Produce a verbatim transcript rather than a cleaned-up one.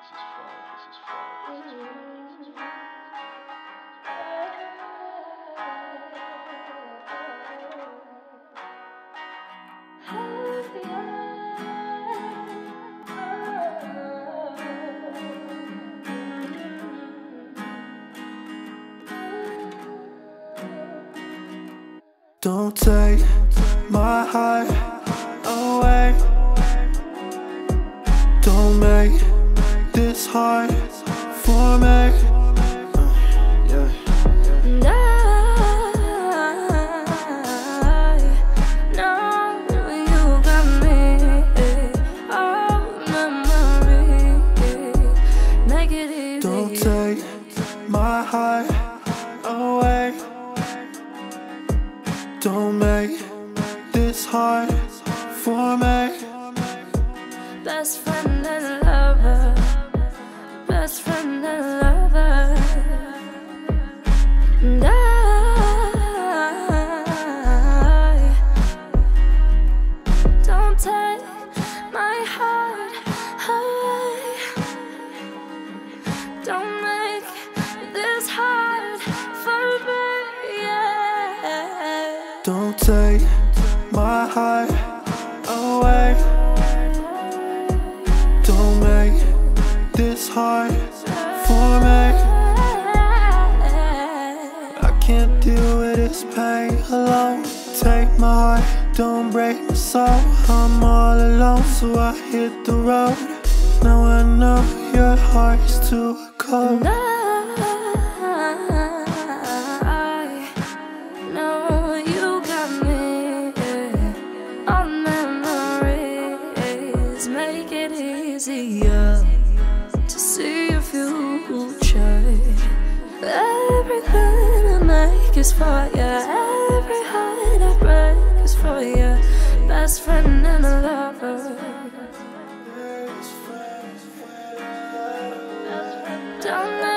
Don't take my heart away. Don't make this hard for me. uh, yeah. And I know you got me. Oh, memory, make it easy. Don't take my heart away. Don't make this hard for me. Best friend and lover, best friend and lover. And I don't take my heart away. Don't make this hard for me. Yeah. Don't take my heart away. Don't make this hard for me. I can't deal with this pain alone. Take my heart, don't break my soul. I'm all alone, so I hit the road. Now I know your heart is too cold. And I know you got me. All memories make it easier to see your future. Everything I make is for you. Every heart I break is for you. Best friend and a lover. Don't let